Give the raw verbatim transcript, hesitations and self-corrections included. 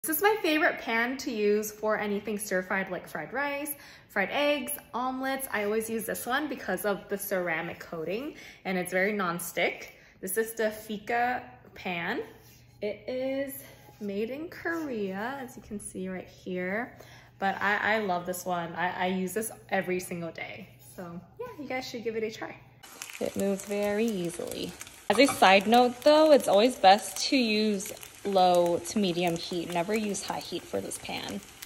This is my favorite pan to use for anything stir-fried, like fried rice, fried eggs, omelets. I always use this one because of the ceramic coating, and it's very non-stick. This is the Fika pan. It is made in Korea, as you can see right here. But I, I love this one. I, I use this every single day. So yeah, you guys should give it a try. It moves very easily. As a side note though, it's always best to use low to medium heat. Never use high heat for this pan.